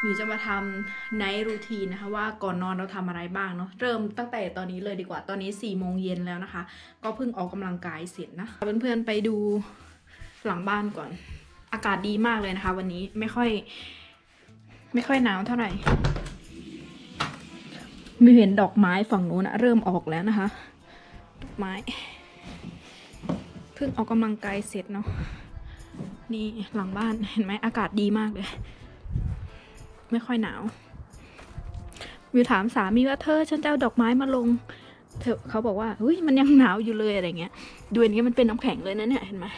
มิวจะมาทำไนท์รูทีนนะคะว่าก่อนนอนเราทำอะไรบ้างเนาะเริ่มตั้งแต่ตอนนี้เลยดีกว่าตอนนี้4 โมงเย็นแล้วนะคะก็เพิ่งออกกำลังกายเสร็จนะเพื่อนๆไปดูหลังบ้านก่อนอากาศดีมากเลยนะคะวันนี้ไม่ค่อยหนาวเท่าไหร่มิวเห็นดอกไม้ฝั่งนู้นนะเริ่มออกแล้วนะคะดอกไม้เพิ่งออกกำลังกายเสร็จเนาะนี่หลังบ้านเห็นไหมอากาศดีมากเลยไม่ค่อยหนาวมิวถามสามีว่าเธอฉันจะเอาดอกไม้มาลงเขาบอกว่าเฮ้ยมันยังหนาวอยู่เลยอะไรเงี้ยดูอันนี้มันเป็นน้ำแข็งเลยนะเนี่ยเห็นไหม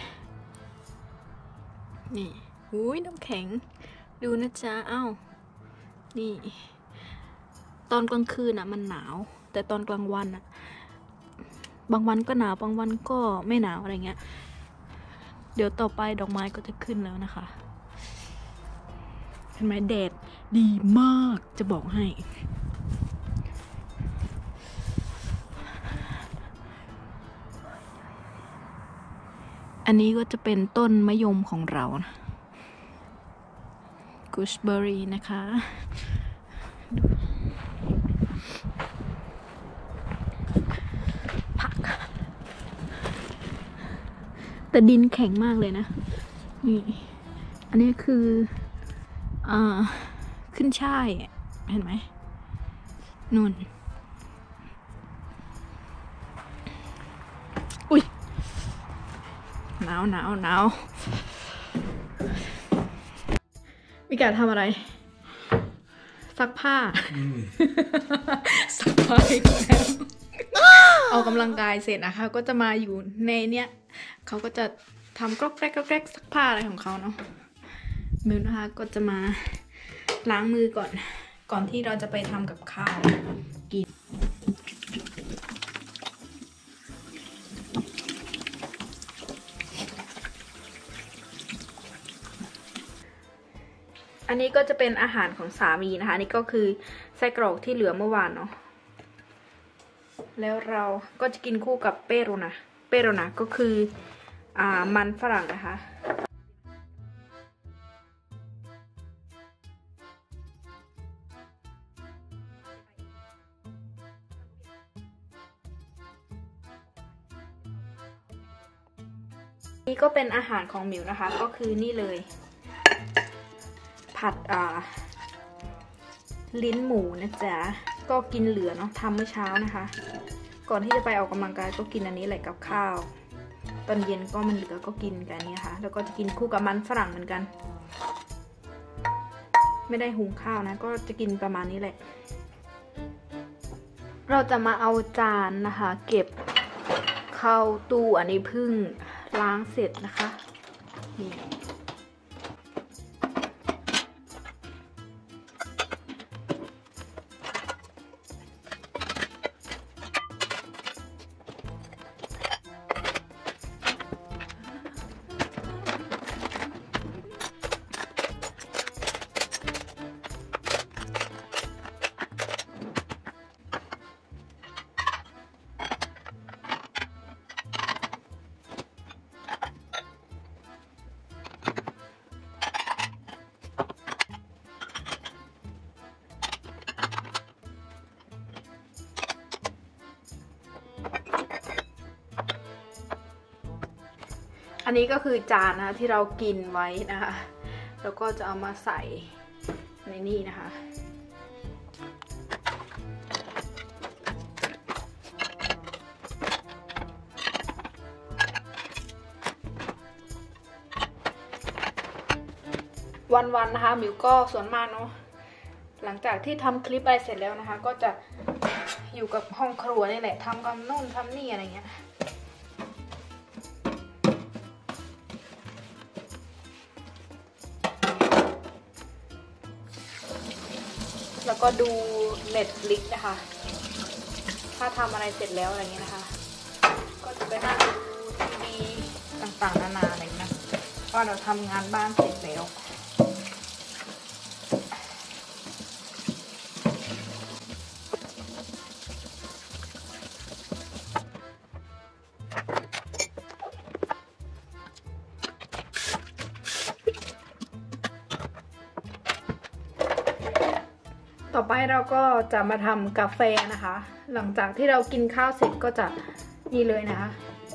นี่อุ้ยน้ำแข็งดูนะจ๊ะเอ้านี่ตอนกลางคืนอ่ะมันหนาวแต่ตอนกลางวันอ่ะบางวันก็หนาวบางวันก็ไม่หนาวอะไรเงี้ยเดี๋ยวต่อไปดอกไม้ก็จะขึ้นแล้วนะคะเห็นไหมแดดดีมากจะบอกให้อันนี้ก็จะเป็นต้นมะยมของเรานะกูชเบอรี่นะคะผักแต่ดินแข็งมากเลยนะนี่อันนี้คือขึ้นช่ายเห็นไหมนู่นอุ้ยหนาวมีการทำอะไรซักผ้าซักผ้าอีกแล้วออกกำลังกายเสร็จนะคะก็จะมาอยู่ในเนี้ยเขาก็จะทำกรอกแกรกซักผ้าอะไรของเขาเนาะมิวนะคะก็จะมาล้างมือก่อนที่เราจะไปทำกับข้าวกินอันนี้ก็จะเป็นอาหารของสามีนะคะนี่ก็คือไส้กรอกที่เหลือเมื่อวานเนาะแล้วเราก็จะกินคู่กับเปโรนะก็คือมันฝรั่งนะคะนี่ก็เป็นอาหารของมิวนะคะก็คือนี่เลยผัดลิ้นหมูนะจ๊ะก็กินเหลือเนาะทำเมื่อเช้านะคะก่อนที่จะไปออกกำลังกายก็กินอันนี้แหละกับข้าวตอนเย็นก็มันเหลือก็กินกันนี้ค่ะแล้วก็จะกินคู่กับมันฝรั่งเหมือนกันไม่ได้หุงข้าวนะก็จะกินประมาณนี้แหละเราจะมาเอาจานนะคะเก็บเข้าตู้อันนี้เพิ่งล้างเสร็จนะคะนี่อันนี้ก็คือจานนะคะที่เรากินไว้นะคะแล้วก็จะเอามาใส่ในนี่นะคะวันนะคะมิวก็ส่วนมากเนาะหลังจากที่ทำคลิปอะไรเสร็จแล้วนะคะก็จะอยู่กับห้องครัวนี่แหละทำกับนู่นทำนี่อะไรเงี้ยแล้วก็ดู Netflix นะคะถ้าทำอะไรเสร็จแล้วอะไรเงี้ยนะคะก็จะไปนั่งดูทีวีต่างๆนานาอะไรนะว่าเราทำงานบ้านเสร็จแล้ว นต่อไปเราก็จะมาทำกาแฟนะคะ หลังจากที่เรากินข้าวเสร็จก็จะนี่เลยนะคะ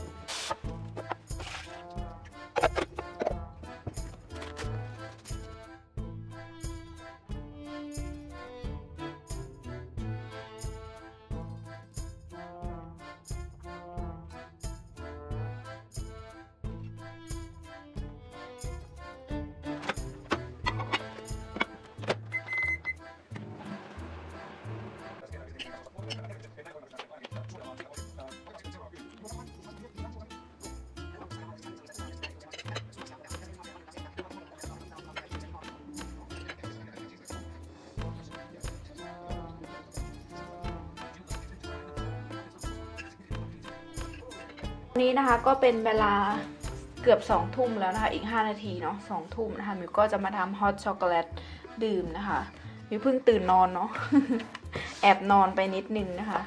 นี้นะคะก็เป็นเวลาเกือบ2 ทุ่มแล้วนะคะอีก5 นาทีเนาะ2 ทุ่มนะคะมิวก็จะมาทำฮอตช็อกโกแลตดื่มนะคะมิวเพิ่งตื่นนอนเนาะ แอบนอนไปนิดนึงนะคะ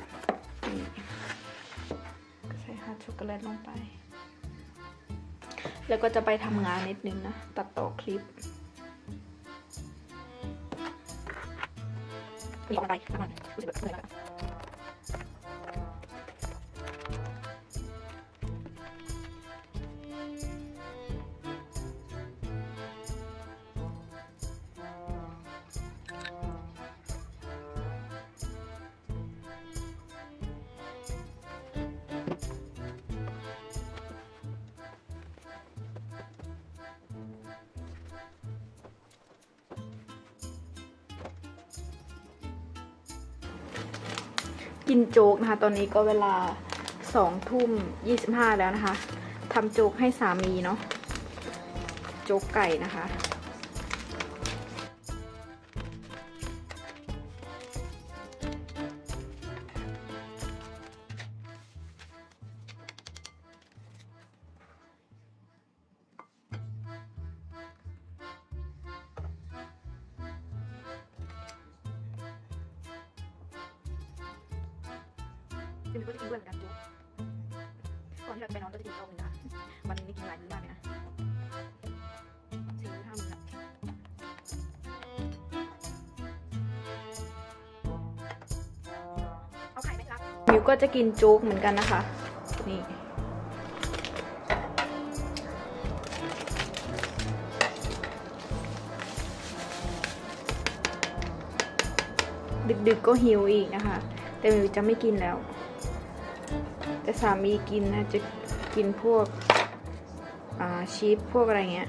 ใส่ฮอตช็อกโกแลตลงไปแล้วก็จะไปทำงานนิดนึงนะตัดต่อคลิปมีอะไรบ้างรู้สึกแบบเหนื่อยแล้วกินโจ๊กนะคะตอนนี้ก็เวลา2 ทุ่ม 25แล้วนะคะทำโจ๊กให้สามีเนาะโจ๊กไก่นะคะจะมีก็จะกินด้วยเหมือนกันจุ๊ก่อนที่เราจะไปนอนก็จะกินข้าวหนึ่งนะวันนี้กินหลายมื้อมากเลยนะ4 มื้อ 5 มื้อเอาไข่ไหมครับมิวก็จะกินโจ๊กเหมือนกันนะคะนี่ดึกๆก็หิวอีกนะคะแต่มิวจะไม่กินแล้วแต่สามีกินนะจะกินพวกชีสพวกอะไรเงี้ย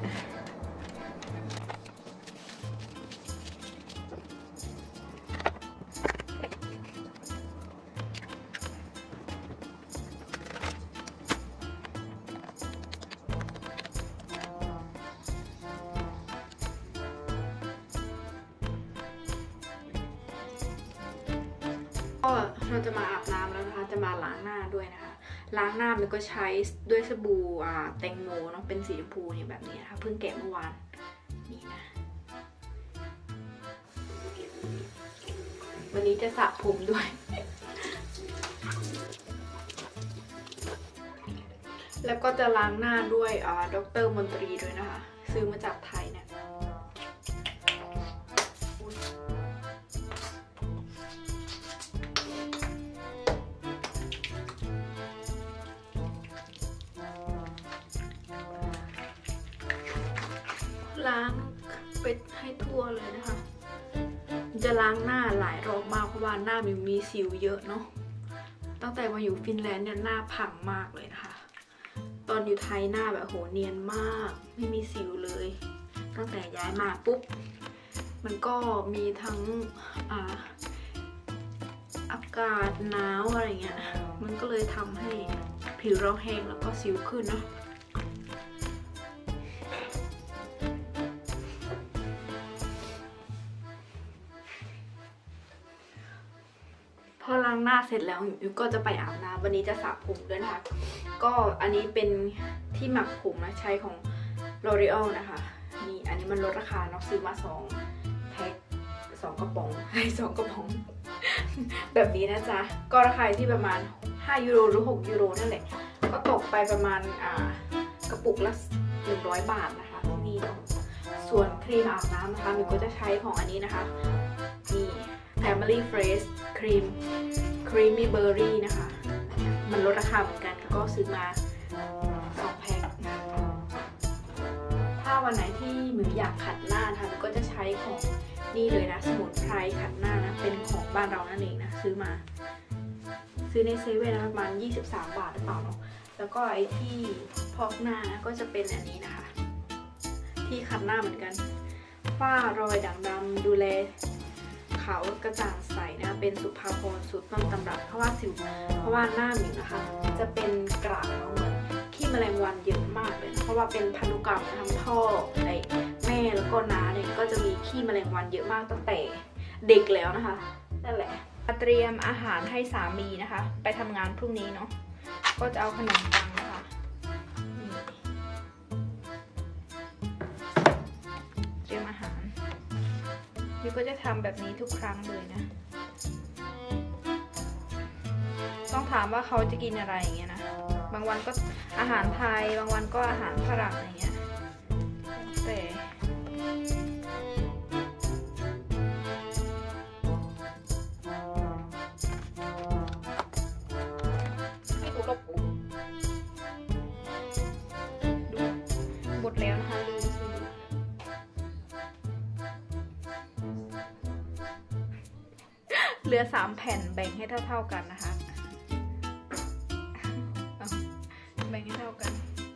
ก็เราจะมาอาบน้ำแล้วนะคะจะมาล้างหน้าด้วยนะคะล้างหน้ามันก็ใช้ด้วยสบู่แตงโมเนาะเป็นสีชมพูนี่แบบนี้นะคะเพิ่งแกะเมื่อวานนี่นะวันนี้จะสระผมด้วย แล้วก็จะล้างหน้าด้วยดร.มนตรีด้วยนะคะซื้อมาจากไทยเนี่ยล้างไปให้ทั่วเลยนะคะจะล้างหน้าหลายรอบมากเพราะว่าหน้ามีสิวเยอะเนาะตั้งแต่มาอยู่ฟินแลนด์เนี่ยหน้าพังมากเลยนะคะตอนอยู่ไทยหน้าแบบโหเนียนมากไม่มีสิวเลยตั้งแต่ย้ายมาปุ๊บมันก็มีทั้งอากาศหนาวอะไรเงี้ยมันก็เลยทำให้ผิวเราแห้งแล้วก็สิวขึ้นเนาะพอล้างหน้าเสร็จแล้วมิวก็จะไปอาบน้ำวันนี้จะสระผมด้วยนะคะก็อันนี้เป็นที่หมักผมนะใช้ของ L'Oreal นะคะนี่อันนี้มันลดราคาเนาะซื้อมา2 แพ็ค2 กระป๋องให้2 กระป๋อง แบบนี้นะจ๊ะก็ราคาที่ประมาณ5 ยูโรหรือ6 ยูโรนั่นแหละก็ตกไปประมาณกระปุกละ100 บาทนะคะนี่เนาะส่วนครีมอาบน้ำนะคะมิวก็จะใช้ของอันนี้นะคะนี่ Family Fresh Creamy Berry นะคะมันลดราคาเหมือนกันก็ซื้อมา2 แพ็คถ้าวันไหนที่หมิวอยากขัดหน้านะคะก็จะใช้ของนี่เลยนะสมุนไพรขัดหน้านะเป็นของบ้านเรานั่นเองนะซื้อในเซเว่นนะประมาณ23 บาทหรือเปล่าเนาะแล้วก็ไอ้ที่พอกหน้านะก็จะเป็นอันนี้นะคะที่ขัดหน้าเหมือนกันฝ้ารอยด่างดำดูแลขาวกระจ่างใสนะเป็นสุภาพรสูตรต้นตำรับเพราะว่าหน้าหมิวนะคะจะเป็นกระเหมือนขี้แมลงวันเยอะมากเลยเพราะว่าเป็นพันธุกรรมทำท่อในแม่แล้วก็น้าเนี่ยก็จะมีขี้แมลงวันเยอะมากตั้งแต่เด็กแล้วนะคะนั่นแหละเตรียมอาหารให้สามีนะคะไปทำงานพรุ่งนี้เนาะก็จะเอาขนมปังนะคะเตรียมอาหารยูก็จะทำแบบนี้ทุกครั้งเลยนะต้องถามว่าเขาจะกินอะไรอย่างเงี้ยนะบางวันก็อาหารไทยบางวันก็อาหารฝรั่งอะไรเงี้ยแต่หมดแล้วนะคะลืมซื้อเหลือ3 แผ่นแบ่งให้เท่ากันนะคะแบ่งให้เท่ากัน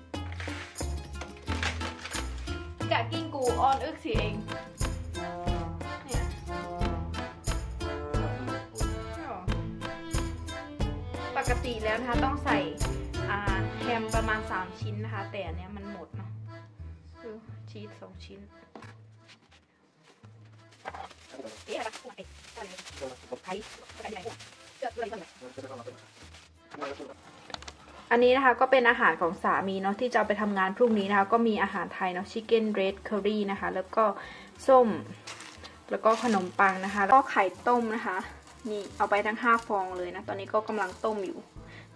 กะกิ้งกูออนอึกสิเองเนี่ยปกติแล้วนะคะต้องใส่แฮมประมาณ3 ชิ้นนะคะแต่อันเนี้ยมันหมดเนาะชีส2 ชิ้นอันนี้นะคะก็เป็นอาหารของสามีเนาะที่จะเอาไปทำงานพรุ่งนี้นะคะก็มีอาหารไทยเนาะชิคเก้นเรดเคอรี่นะคะแล้วก็ส้มแล้วก็ขนมปังนะคะแล้วก็ไข่ต้มนะคะนี่เอาไปทั้ง5 ฟองเลยนะตอนนี้ก็กำลังต้มอยู่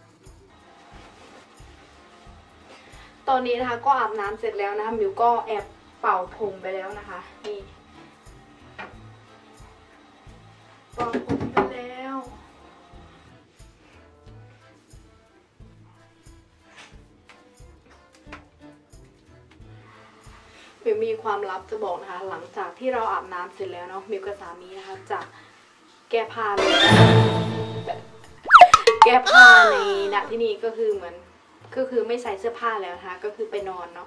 ตอนนี้นะคะก็อาบน้ำเสร็จแล้วนะคะมิวก็แอบเป่าผมไปแล้วนะคะนี่เป่าผมไปแล้วมิวมีความลับจะบอกนะคะหลังจากที่เราอาบน้ำเสร็จแล้วเนาะมิวกับสามีนะคะจะแก้ผ้าเลยแก้ผ้าในณที่นี้ก็คือเหมือนก็คือไม่ใส่เสื้อผ้าแล้วนะคะก็คือไปนอนเนาะ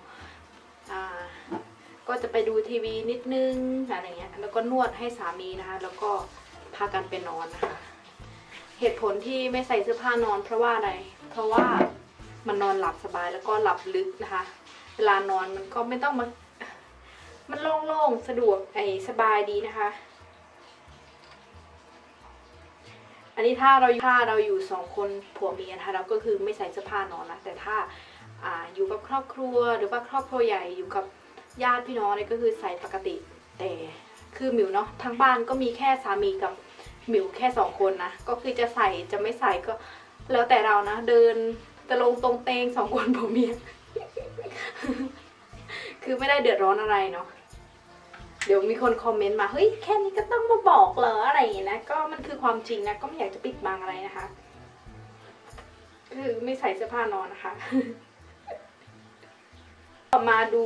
ก็จะไปดูทีวีนิดนึงอะไรเงี้ยแล้วก็นวดให้สามีนะคะแล้วก็พากันไปนอนนะคะเหตุผลที่ไม่ใส่เสื้อผ้านอนเพราะว่าอะไรเพราะว่ามันนอนหลับสบายแล้วก็หลับลึกนะคะเวลานอนมันก็ไม่ต้องมันโล่งๆสะดวกสบายดีนะคะอันนี้ถ้าเราอยู่2 คนผัวเมียนะคะเราก็คือไม่ใส่เสื้อผ้านอนนะแต่ถ้าอยู่กับครอบครัวหรือว่าครอบครัวใหญ่อยู่กับญาติพี่น้องเนี่ยก็คือใส่ปกติแต่คือหมิวเนาะทั้งบ้านก็มีแค่สามีกับหมิวแค่2 คนนะก็คือจะใส่จะไม่ใส่ก็แล้วแต่เรานะเดินจะลงตรงเตง2 คนผัวเมีย คือไม่ได้เดือดร้อนอะไรเนาะเดี๋ยวมีคนคอมเมนต์มาเฮ้ยแค่นี้ก็ต้องมาบอกเหรออะไรอย่างเงี้ยนะก็มันคือความจริงนะก็ไม่อยากจะปิดบังอะไรนะคะคือไม่ใส่เสื้อผ้านอนนะคะ มาดู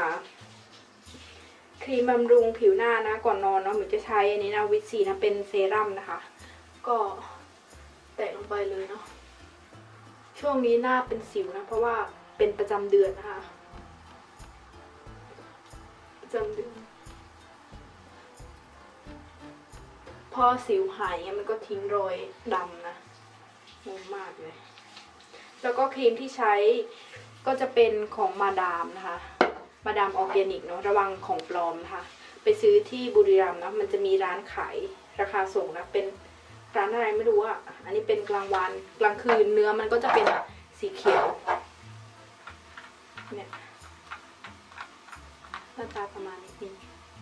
ครีมบำรุงผิวหน้านะก่อนนอนเนาะหมิวจะใช้อันนี้นะวิตซีนะเป็นเซรั่มนะคะก็แตะลงไปเลยเนาะช่วงนี้หน้าเป็นสิวนะเพราะว่าเป็นประจำเดือนนะคะประจำเดือนพอสิวหายมันก็ทิ้งรอยดำนะงงมากเลยแล้วก็ครีมที่ใช้ก็จะเป็นของมาดามนะคะมาดามออร์แกนิกเนาะระวังของปลอมนะคะไปซื้อที่บุรีรัมย์นะมันจะมีร้านขายราคาส่งนะเป็นร้านอะไรไม่รู้อ่ะอันนี้เป็นกลางวันกลางคืนเนื้อมันก็จะเป็นสีเขียวเนี่ยหน้าตาประมาณนี้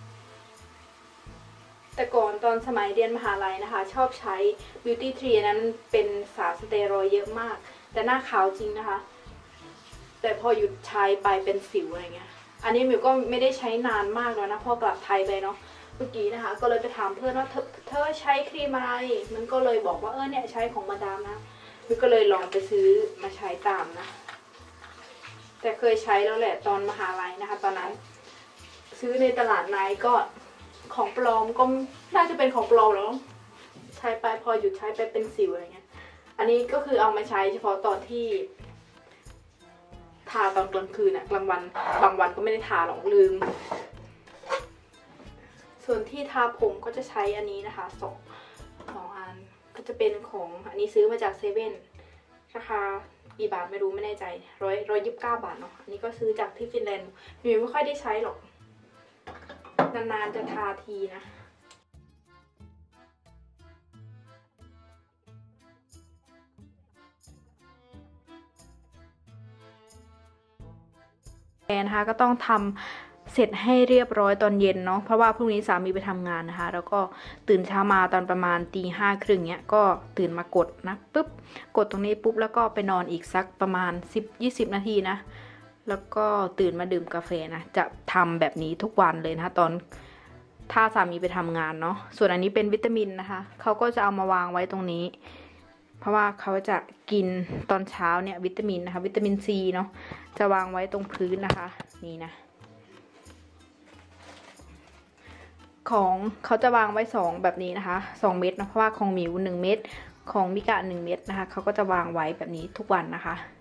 แต่ก่อนตอนสมัยเรียนมหาลัยนะคะชอบใช้ Beauty Tree นั้นเป็นสารสเตียรอยด์เยอะมากแต่หน้าขาวจริงนะคะแต่พอหยุดใช้ไปเป็นสิวอะไรเงี้ยอันนี้มิวก็ไม่ได้ใช้นานมากแล้วนะพอกลับไทยไปเนาะเมื่อกี้นะคะ ก็เลยไปถามเพื่อนว่าเธอใช้ครีมอะไรมันก็เลยบอกว่าเนี่ยใช้ของมาดามนะมันก็เลยลองไปซื้อมาใช้ตามนะแต่เคยใช้แล้วแหละตอนมหาลัยนะคะ ตอนนั้นซื้อในตลาดไนท์ก็ของปลอมก็น่าจะเป็นของปลอมแล้วใช้ไปพอหยุดใช้ไปเป็นสิวอะไรเงี้ยอันนี้ก็คือเอามาใช้เฉพาะตอนที่ทาตอนกลางคืนอะกลางวันบางวันก็ไม่ได้ทาหรอกลืมส่วนที่ทาผมก็จะใช้อันนี้นะคะสองอันก็จะเป็นของอันนี้ซื้อมาจากเซเว่นราคากี่บาทไม่รู้ไม่แน่ใจ129 บาทเนาะอันนี้ก็ซื้อจากที่ฟินแลนด์หนูไม่ค่อยได้ใช้หรอกนานๆจะทาทีนะนะคะก็ต้องทำเสร็จให้เรียบร้อยตอนเย็นเนาะเพราะว่าพรุ่งนี้สามีไปทำงานนะคะแล้วก็ตื่นเช้ามาตอนประมาณตี 5 ครึ่งเนี้ยก็ตื่นมากดนะปุ๊บกดตรงนี้ปุ๊บแล้วก็ไปนอนอีกสักประมาณ10-20 นาทีนะแล้วก็ตื่นมาดื่มกาแฟนะจะทำแบบนี้ทุกวันเลยนะคะตอนถ้าสามีไปทำงานเนาะส่วนอันนี้เป็นวิตามินนะคะเขาก็จะเอามาวางไว้ตรงนี้เพราะว่าเขาจะกินตอนเช้าเนี่ยวิตามินนะคะวิตามินซีเนาะจะวางไว้ตรงพื้นนะคะนี่นะของเขาจะวางไว้2แบบนี้นะคะ2 เม็ดนะเพราะว่าของหมิว1 เม็ดของมิกะ1 เม็ดนะคะเขาก็จะวางไว้แบบนี้ทุกวันนะคะ